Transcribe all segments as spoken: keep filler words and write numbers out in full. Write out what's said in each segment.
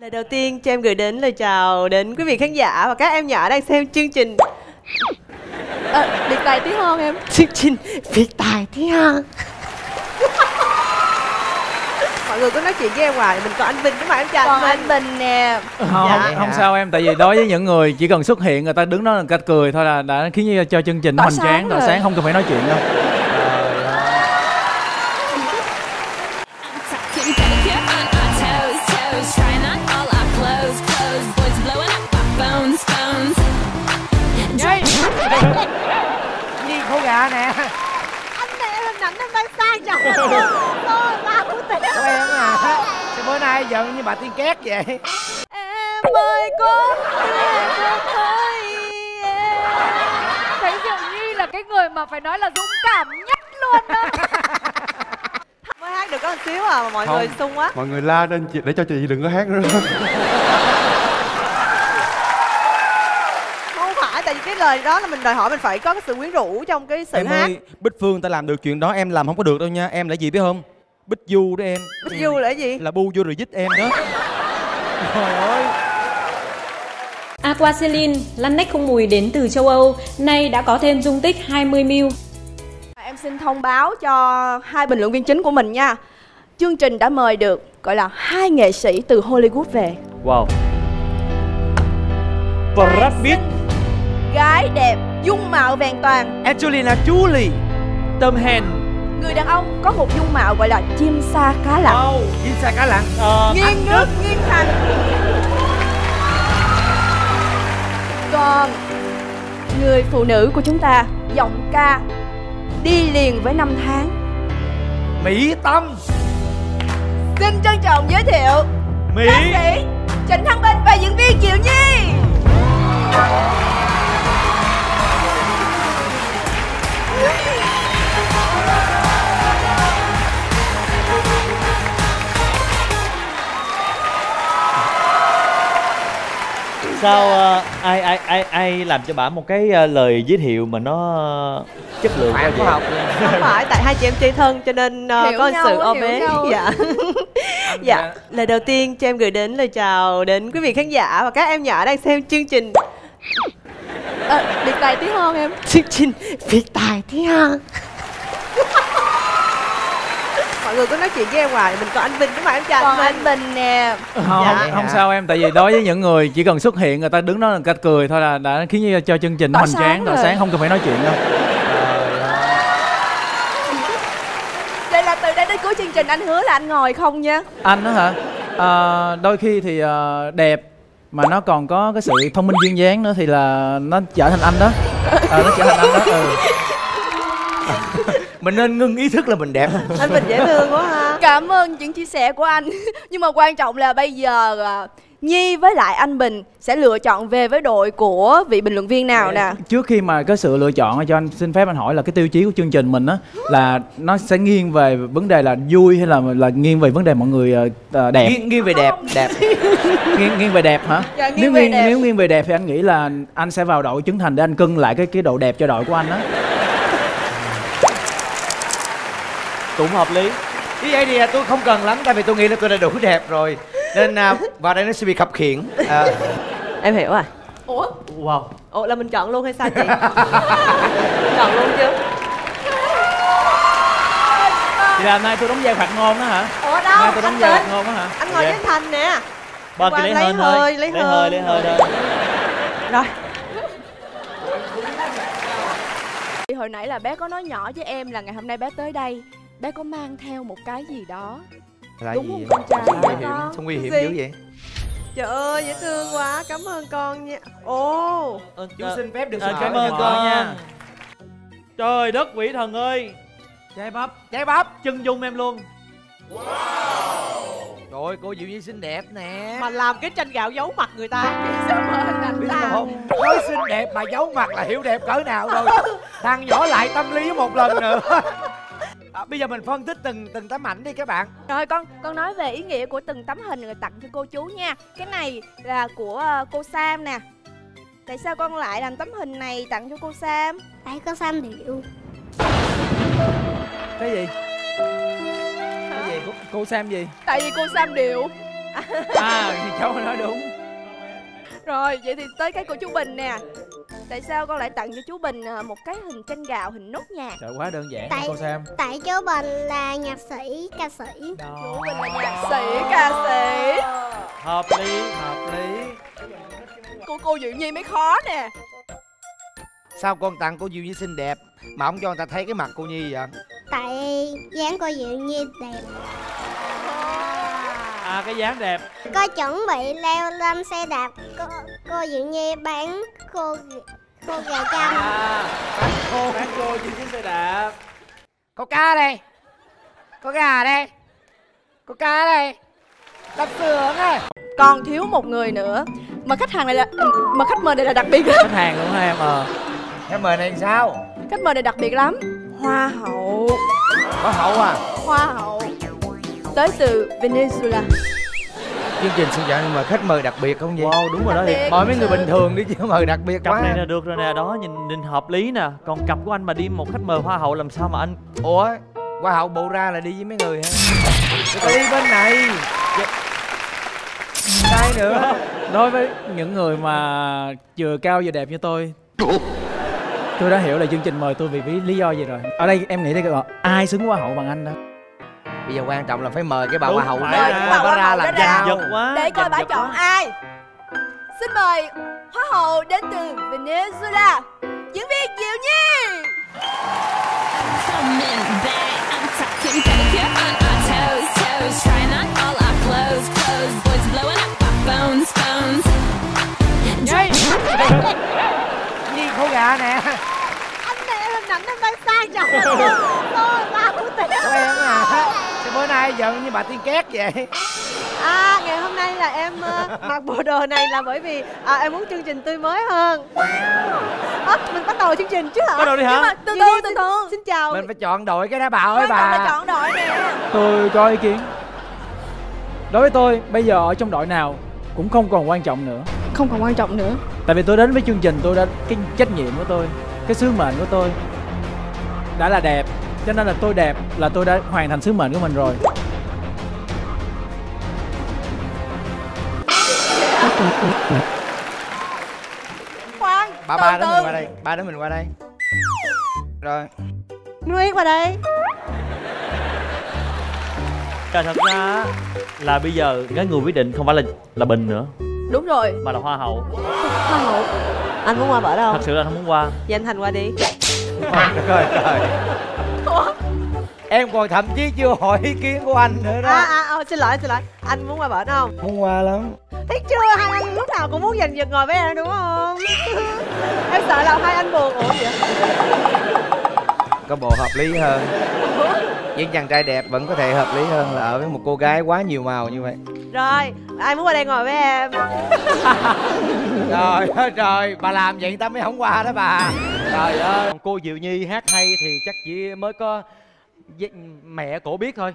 Lời đầu tiên cho em gửi đến lời chào đến quý vị khán giả và các em nhỏ đang xem chương trình à, Biệt Tài Tí Hon em. Chương trình Biệt Tài Tí Hon. Mọi người có nói chuyện với em hoài, mình còn anh Bình đúng không em? Chào còn anh anh Bình nè. Không, dạ. không, không sao em, tại vì đối với những người chỉ cần xuất hiện người ta đứng đó là cách cười thôi là đã khiến cho chương trình nó hoành tráng, tỏa sáng, không cần phải nói chuyện đâu. Nhi khô gà nè. Anh này hình ảnh em đang sang trọng rồi. Thôi ba của tiền Của em à. Thì bữa nay giận như bà Tiên Két vậy. Em ơi có em không thấy em. Thấy Diệu Nhi là cái người mà phải nói là dũng cảm nhất luôn đó. Mới hát được có một xíu à mà mọi Không. người sung quá. Mọi người la lên chị để cho chị đừng có hát nữa. Không phải, tại vì cái lời đó là mình đòi hỏi mình phải có cái sự quyến rũ trong cái sự em hát. ơi, Bích Phương ta làm được chuyện đó, em làm không có được đâu nha. Em là gì biết không? Bích Du đó em. Bích Du là cái gì? Là bu vô rồi dít em đó. Trời ơi. Aquacelin, lăn nách không mùi đến từ châu Âu, nay đã có thêm dung tích hai mươi mi li lít. Em xin thông báo cho hai bình luận viên chính của mình nha. Chương trình đã mời được gọi là hai nghệ sĩ từ Hollywood về. Wow. Brad Pitt, Gái đẹp, dung mạo vẹn toàn, Angelina Jolie. Tom Hanks. người đàn ông có một dung mạo gọi là chim sa cá lặn. Oh. Chim sa cá lặn. Ờ, Nghiêng nước, nghiêng thành. Còn người phụ nữ của chúng ta, giọng ca đi liền với năm tháng. Mỹ Tâm. Xin trân trọng giới thiệu Mỹ. ca sĩ Trịnh Thăng Bình và diễn viên Diệu Nhi. Sao uh, ai ai ai ai làm cho bả một cái uh, lời giới thiệu mà nó uh, chất lượng quá vậy? Học. Không phải, tại hai chị em chơi thân cho nên uh, Hiểu có nhau, sự o hiểu bế. nhau. Dạ. Dạ. Lời đầu tiên cho em gửi đến lời chào đến quý vị khán giả và các em nhỏ đang xem chương trình à, Biệt Tài Tí Hon em. Chương trình Biệt Tài Tí Hon. Mọi người có nói chuyện với em hoài, mình còn anh Bình đúng không em? Chào còn anh anh Bình nè. Không, Dạ. không, không sao em, tại vì đối với những người chỉ cần xuất hiện người ta đứng đó là cách cười thôi là đã khiến cho chương trình nó Tỏa hoành tráng, sáng tỏa rồi. sáng, không cần phải nói chuyện đâu. Đây là từ đây đến cuối chương trình anh hứa là anh ngồi không nha. Anh đó hả? À, đôi khi thì uh, đẹp mà nó còn có cái sự thông minh duyên dáng nữa thì là nó trở thành anh đó. À, nó trở thành anh đó. Ừ. Mình nên ngưng ý thức là mình đẹp. Anh Bình dễ thương quá ha. Cảm ơn những chia sẻ của anh. Nhưng mà quan trọng là bây giờ à, Nhi với lại anh Bình sẽ lựa chọn về với đội của vị bình luận viên nào nè. Trước khi mà cái sự lựa chọn cho anh xin phép anh hỏi là cái tiêu chí của chương trình mình á là nó sẽ nghiêng về vấn đề là vui hay là là nghiêng về vấn đề mọi người uh, đẹp? Nghiêng, nghiêng về đẹp, đẹp. nghiêng nghiêng về đẹp hả? Dạ, nghiêng nếu về nghiêng đẹp. nếu nghiêng về đẹp thì anh nghĩ là anh sẽ vào đội Trấn Thành để anh cân lại cái cái độ đẹp cho đội của anh đó. Cũng hợp lý. Như vậy thì à, tôi không cần lắm, tại vì tôi nghĩ là tôi đã đủ đẹp rồi. Nên à, vào đây nó sẽ bị khập khiễng. À, Em hiểu rồi. Ủa? wow. Ủa là mình chọn luôn hay sao chị? Chọn luôn chứ. Thì là hôm nay tôi đóng vai phạt ngôn đó hả? Ủa Hôm đâu? nay tôi đóng Anh vai phạt Bình. ngôn đó hả? Anh ngồi với anh Thành nè. Ba Qua chỉ lấy lấy hơi hơi, thôi. lấy Lấy hơi, hơi. lấy hơi thôi. Rồi. Thì hồi nãy là bé có nói nhỏ với em là ngày hôm nay bé tới đây bé có mang theo một cái gì đó. Là Đúng gì không vậy? con trai? Sao nguy hiểm, Con. sao nguy hiểm Gì? dữ vậy? Trời ơi dễ thương quá, cảm ơn con nha. Ồ. Ờ, Chú ờ, xin phép được ờ, sự cảm hỏi ơn cho con con. nha. Trời đất quỷ thần ơi. Trái bắp, trái bắp. Chân dung em luôn. Trời ơi, cô Diệu Nhi xinh đẹp nè. Mà làm cái tranh gạo giấu mặt người ta. Sao mà hình ảnh Biết ta? không? Nói xinh đẹp mà giấu mặt là hiểu đẹp cỡ nào rồi. Thằng nhỏ lại tâm lý một lần nữa. À, bây giờ mình phân tích từng từng tấm ảnh đi các bạn. Rồi con con nói về ý nghĩa của từng tấm hình rồi tặng cho cô chú nha. Cái này là của ờ, cô Sam nè. Tại sao con lại làm tấm hình này tặng cho cô Sam? Tại có Sam điệu. Cái gì? Cái gì? Cô, cô Sam gì? Tại vì cô Sam điệu. À thì cháu nói đúng. Rồi vậy thì tới cái của chú Bình nè. Tại sao con lại tặng cho chú Bình một cái hình tranh gạo hình nốt nhạc? Trời quá đơn giản Tại- cô Sam. Tại chú Bình là nhạc sĩ, ca sĩ. Chú Bình là nhạc sĩ, ca sĩ. Hợp lý. Hợp lý. Cô cô Diệu Nhi mới khó nè. Sao con tặng cô Diệu Nhi xinh đẹp mà không cho người ta thấy cái mặt cô Nhi vậy? Tại dáng cô Diệu Nhi đẹp. À cái dáng đẹp. Cô chuẩn bị leo lên xe đạp. Cô, cô Diệu Nhi bán cô cô gà chăm. À cô bán cô trên chiếc xe đạp. Có cá đây, có gà đây, có cá đây, lạp xưởng đây. Còn thiếu một người nữa. Mà khách hàng này là mà khách mời này là đặc biệt lắm. Khách hàng đúng không em? Ờ. Em mời này sao? Khách mời này đặc biệt lắm. Hoa hậu. Có hậu à? Hoa hậu tới từ Venezuela. Chương trình xin chào, nhưng mà khách mời đặc biệt không vậy? Wow đúng rồi đó. Đặc biệt. Mời mấy người bình thường đi chứ mời đặc biệt Cặp quá. này là được rồi nè, đó nhìn nhìn hợp lý nè. Còn cặp của anh mà đi một khách mời hoa hậu làm sao mà anh. Ủa, hoa hậu bộ ra là đi với mấy người hả? Tôi đi bên này. Ai nữa? Đối với những người mà vừa cao vừa đẹp như tôi, tôi đã hiểu là chương trình mời tôi vì lý do gì rồi. Ở đây em nghĩ đây gọi ai xứng hoa hậu bằng anh đó. Bây giờ quan trọng là phải mời cái bà Đúng, hoa hậu phải đó ra. ra, Bà bà hoa ra hậu làm đó ra. sao? Giật quá. Để coi giật bà giật chọn quá. ai. Xin mời Hoa hậu đến từ Venezuela, diễn viên Diệu Nhi. Coming back, I'm talking pedicure on our toes, toes, trying on all our clothes, clothes, boys blowing up our phones, phones. Nhi khô gà nè. Anh này hình ảnh em đang sang trọng rồi. Tôi ba của tỉnh. Của em à? Thì bữa nay giận như bà tiên két vậy. À ngày hôm nay là em uh, mặc bộ đồ này là bởi vì à, em muốn chương trình tươi mới hơn. À, mình bắt đầu chương trình chứ hả? Bắt đầu đi hả? Nhưng mà từ Diệu từ Nhi từ xin- từ. Xin chào. Mình phải chọn đội cái đó bà ơi Quan trọng là bà. chọn đội nè. Tôi có ý kiến. Đối với tôi, bây giờ ở trong đội nào cũng không còn quan trọng nữa. Không còn quan trọng nữa. Tại vì tôi đến với chương trình, tôi đã cái trách nhiệm của tôi, cái sứ mệnh của tôi đã là đẹp, cho nên là tôi đẹp là tôi đã hoàn thành sứ mệnh của mình rồi. Khoan, Bà từ ba đến từ. mình qua đây, ba đến mình qua đây. Rồi. Nguyên vào đây. Thật ra là bây giờ cái người quyết định không phải là là Bình nữa Đúng rồi. mà là hoa hậu. Hoa hậu. Anh muốn qua bển Thật không? sự là không muốn qua. Vậy anh Thành qua đi. Trời trời. Em còn thậm chí chưa hỏi ý kiến của anh nữa đó. À à, à xin lỗi xin lỗi. Anh muốn qua bển không? Muốn qua lắm. Thấy chưa, hai anh lúc nào cũng muốn giành giật ngồi với em đúng không? Em sợ là hai anh buồn. Ủa vậy? Có bộ hợp lý hơn. Những chàng trai đẹp vẫn có thể hợp lý hơn là ở với một cô gái quá nhiều màu như vậy. Rồi, ai muốn qua đây ngồi với em? Trời ơi trời, bà làm vậy ta mới không qua đó bà. Trời ơi. Còn cô Diệu Nhi hát hay thì chắc chỉ mới có mẹ cổ biết thôi.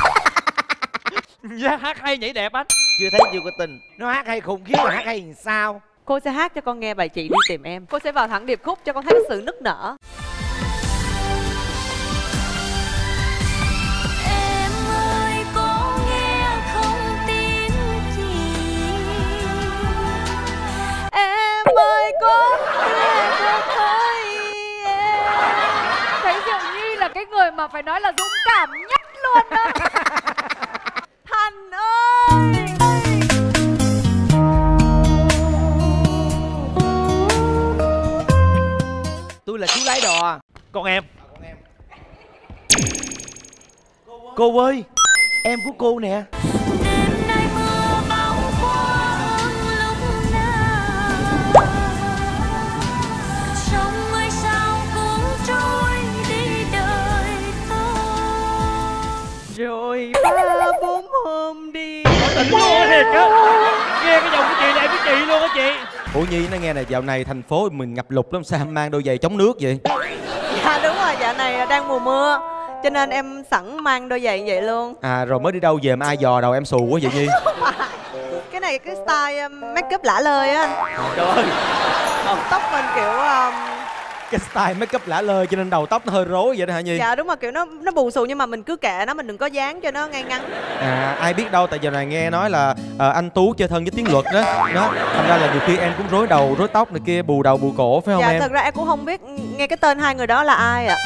Dạ, hát hay nhảy đẹp anh. Chưa thấy chưa có tình. Nó hát hay khủng khiếp mà hát hay làm sao? Cô sẽ hát cho con nghe bài Chị Đi Tìm Em. Cô sẽ vào thẳng điệp khúc cho con thấy cái sự nức nở. Em ơi có nghe không tin gì. Em ơi có nghe được thôi em. Thấy Diệu Nhi là cái người mà phải nói là dũng cảm nhất luôn đó. Thành ơi. Tôi là chú lái đò. Còn em. Cô ơi, em của cô nè. Đêm nay mưa bão qua hơn lúc nào. Trong mây sao cũng trôi đi đời ta. Rồi ba bốn hôm đi. Tỉnh luôn thiệt á. Nghe cái giọng của chị là em biết chị luôn á chị. Ủa Nhi nó nghe này, dạo này thành phố mình ngập lụt lắm, sao em mang đôi giày chống nước vậy? Dạ đúng rồi, dạo này đang mùa mưa cho nên em sẵn mang đôi giày như vậy luôn. À rồi mới đi đâu về mà ai dò đầu em xù quá vậy Nhi? Cái này cái style um, make up lả lơi á anh. Trời ơi. Tóc mình kiểu um, Cái style make up lả lơi cho nên đầu tóc nó hơi rối vậy đó hả Nhi? Dạ đúng rồi, kiểu nó nó bù xù nhưng mà mình cứ kệ nó, mình đừng có dán cho nó ngay ngắn. À ai biết đâu, tại giờ này nghe nói là à, anh Tú chơi thân với tiếng luật đó. Đó, thành ra là nhiều khi em cũng rối đầu, rối tóc này kia, bù đầu bù cổ phải không dạ, em? Dạ thật ra em cũng không biết nghe cái tên hai người đó là ai ạ.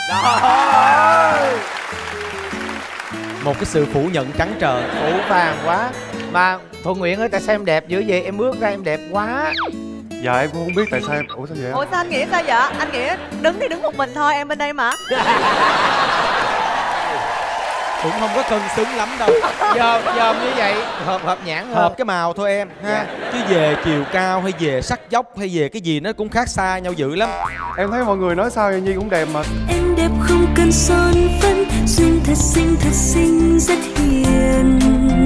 Một cái sự phủ nhận trắng trợn. Phủ vàng quá. Mà Thuận Nguyễn ơi, tại sao em đẹp dữ vậy? Em bước ra em đẹp quá. Dạ em cũng không biết tại sao em... Ủa sao vậy? Ủa sao anh nghĩ sao vậy? Anh nghĩ đứng thì đứng một mình thôi, em bên đây mà. Cũng không có cân xứng lắm đâu. Dòm dòm như vậy hợp hợp nhãn hơn. Hợp cái màu thôi em ha. Dạ. Chứ về chiều cao hay về sắc dốc hay về cái gì nó cũng khác xa nhau dữ lắm. Em thấy mọi người nói sao Nhi cũng đẹp mà. Em đẹp không cần son phấn, duyên thật xinh thật xinh rất hiền.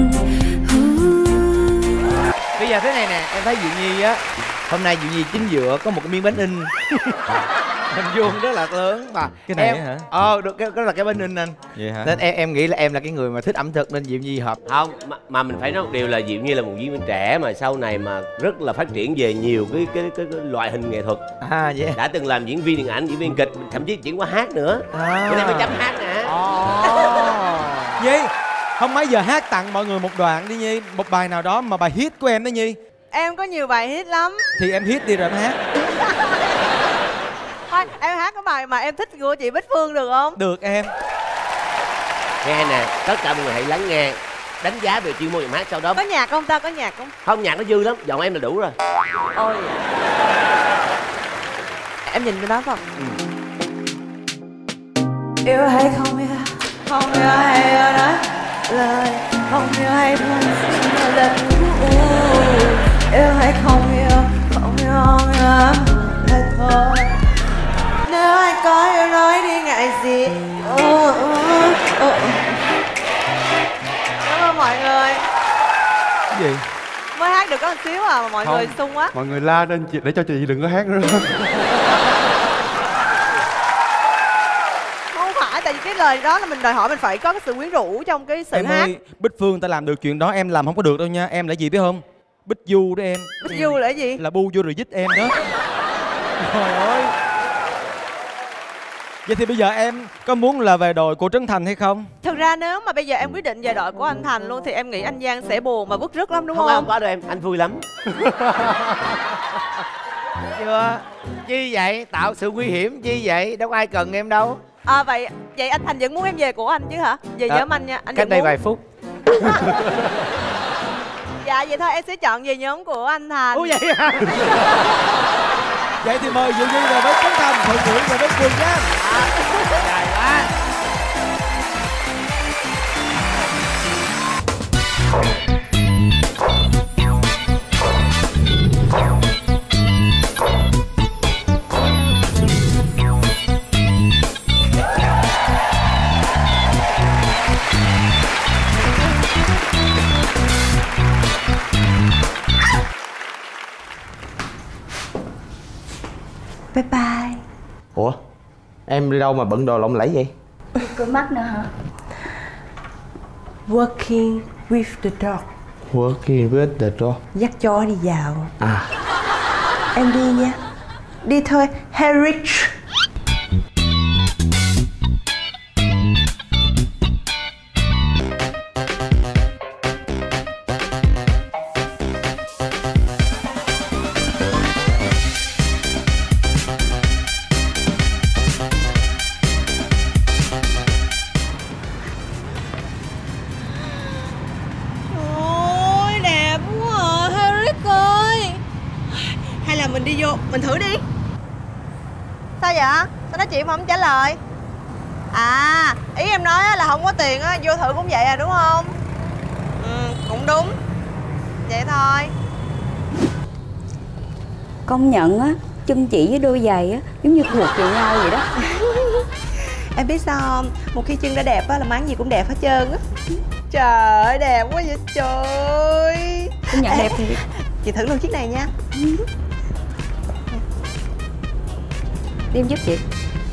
Bây giờ thế này nè, em thấy Diệu Nhi á, hôm nay Diệu Nhi chính giữa có một cái miếng bánh in hình vuông rất là lớn mà cái này em, hả? Ờ, được cái đó là cái bánh in anh. Vậy hả? Nên em em nghĩ là em là cái người mà thích ẩm thực nên Diệu Nhi hợp. Không, mà, mà mình phải nói một điều là Diệu Nhi là một diễn viên trẻ mà sau này mà rất là phát triển về nhiều cái cái cái, cái loại hình nghệ thuật. À vậy. Đã từng làm diễn viên điện ảnh, diễn viên kịch, thậm chí chuyển qua hát nữa. À. Bữa nay mới chấm hát nè. Oh. Nhi, không mấy giờ hát tặng mọi người một đoạn đi Nhi, một bài nào đó mà bài hit của em đó Nhi. Em có nhiều bài hit lắm. Thì em hit đi rồi em hát. Thôi, em hát cái bài mà em thích của chị Bích Phương được không? Được em. Nghe nè, tất cả mọi người hãy lắng nghe, đánh giá về chuyên môn giọng hát sau đó. Có nhạc không ta? Có nhạc không? Không, nhạc nó dư lắm, giọng em là đủ rồi. Ôi. Em nhìn cái đó không? Ừ. Yêu hay không yêu, không yêu hay yêu nói lời, không yêu hay buồn xin lần yêu hay không yêu, không yêu không yêu là thôi. Nếu anh có yêu nói đi ngại gì. Oh, oh, oh. Cảm ơn mọi người. Cái gì? Mới hát được có một xíu à mà mọi Không. người sung quá. Mọi người la lên chị để cho chị đừng có hát nữa. Không phải, tại vì cái lời đó là mình đòi hỏi mình phải có cái sự quyến rũ trong cái sự em hát. ơi, Bích Phương ta làm được chuyện đó, em làm không có được đâu nha. Em là gì biết không? Bích Du đó em. Bích Du là cái gì? Là bu vô rồi dít em đó. Trời ơi. Vậy thì bây giờ em có muốn là về đội của Trấn Thành hay không? Thực ra nếu mà bây giờ em quyết định về đội của anh Thành luôn thì em nghĩ anh Giang sẽ buồn và bứt rứt lắm đúng Không, không? không có đâu em, anh vui lắm. Chưa. Chi vậy? Tạo sự nguy hiểm chi vậy? Đâu có ai cần em đâu. À vậy vậy anh Thành vẫn muốn em về của anh chứ hả? Về À, nhóm anh nha. Anh cách vẫn đây muốn. vài phút. Dạ vậy thôi em sẽ chọn về nhóm của anh Thành. Ủa vậy hả? Vậy thì mời Diệu Nhi về với Trấn Thành, Thuận Nguyễn về với Quỳnh nha. Dài quá. Bye bye. Ủa, em đi đâu mà bận đồ lộng lẫy vậy? Cửa mắt nữa hả? Working with the dog. Working with the dog. Dắt chó đi dạo. À. Em đi nha. Đi thôi, Harry. Ôi đẹp quá à, Harry ơi. Hay là mình đi vô, mình thử đi. Sao vậy? Sao nói chuyện mà không trả lời? À, ý em nói là không có tiền á, vô thử cũng vậy à đúng không? Ừ, cũng đúng. Vậy thôi. Công nhận á, chân chỉ với đôi giày á giống như thuộc về nhau vậy đó. Em biết sao không? Một khi chân đã đẹp á là máng gì cũng đẹp hết trơn á. Trời ơi đẹp quá vậy trời. Công nhận đẹp thì chị thử luôn chiếc này nha. đem giúp chị.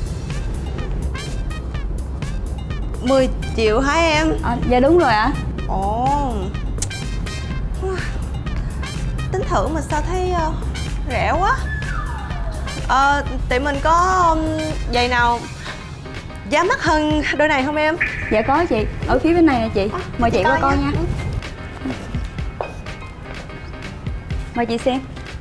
Mười triệu hả em? À, dạ đúng rồi ạ. À. Ồ. Tính thử mà sao thấy uh, rẻ quá. Ờ, tụi mình có um, giày nào giá mắc hơn đôi này không em? Dạ có chị, ở phía bên này nè chị. Mời chị, chị qua coi nha. nha. Mời chị xem. Ừ.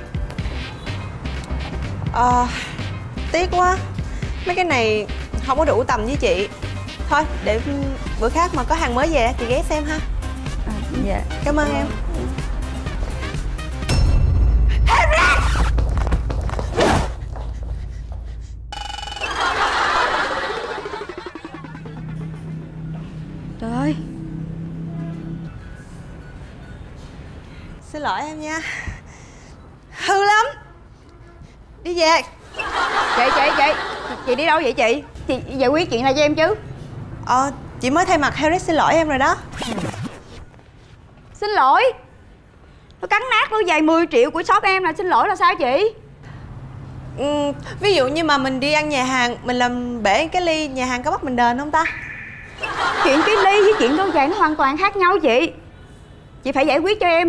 Ờ, tiếc quá. Mấy cái này không có đủ tầm với chị. Thôi, để bữa khác mà có hàng mới về chị ghé xem ha. À, dạ. Cảm ơn em. Trời ơi. Xin lỗi em nha. Hư lắm. Đi về. Chị, chị, chị Chị đi đâu vậy chị? Chị giải quyết chuyện này cho em chứ. Ờ, chị mới thay mặt Harry xin lỗi em rồi đó. Xin lỗi? Nó cắn nát đôi giày mười triệu của shop em là xin lỗi là sao chị? Ừ, ví dụ như mà mình đi ăn nhà hàng, mình làm bể cái ly, nhà hàng có bắt mình đền không ta? Chuyện cái ly với chuyện đôi giày nó hoàn toàn khác nhau chị. Chị phải giải quyết cho em.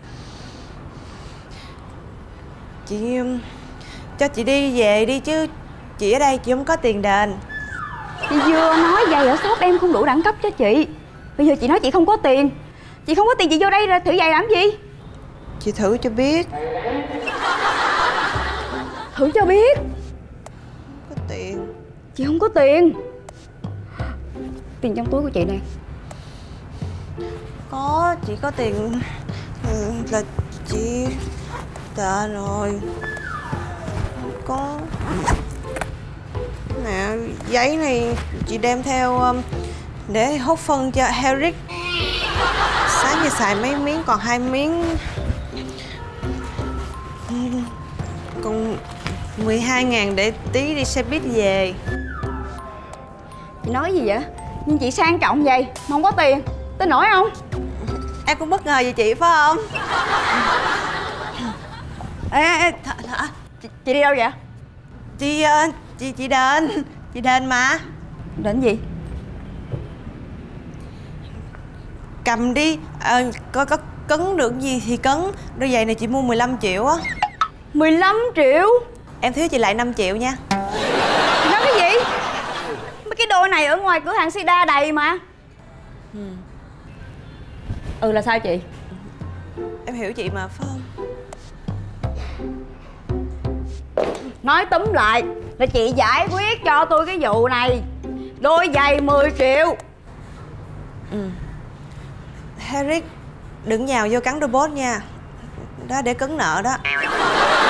Chị cho chị đi về đi chứ. Chị ở đây chị không có tiền đền. Chị vừa nói giày ở shop em không đủ đẳng cấp cho chị. Bây giờ chị nói chị không có tiền. Chị không có tiền chị vô đây là thử giày làm gì? Chị thử cho biết. Thử cho biết. Có tiền. Chị không có tiền. Tiền trong túi của chị nè. Có, chị có tiền. Ừ, là chị tệ rồi. Có. Nè, giấy này chị đem theo um, để hốt phân cho Harry. Sáng giờ xài mấy miếng còn hai miếng. Còn mười hai ngàn để tí đi xe buýt về. Chị nói gì vậy? Nhưng chị sang trọng vậy mà không có tiền, tin nổi không? Em cũng bất ngờ về chị phải không? Ê, ê, th th chị, chị đi đâu vậy? Chị, uh, chị, chị đền. Chị đền mà. Đền gì? Cầm đi, à, coi có cấn được gì thì cấn. Đôi giày này chị mua mười lăm triệu á. mười lăm triệu? Em thiếu chị lại năm triệu nha. Chị nói cái gì? Mấy cái đôi này ở ngoài cửa hàng Sida đầy mà. Ừ. Ừ là sao chị? Em hiểu chị mà phải không? Nói túm lại là chị giải quyết cho tôi cái vụ này. Đôi giày mười triệu. Ừ. Harry, đừng nhào vô cắn robot nha. Đó để cấn nợ đó.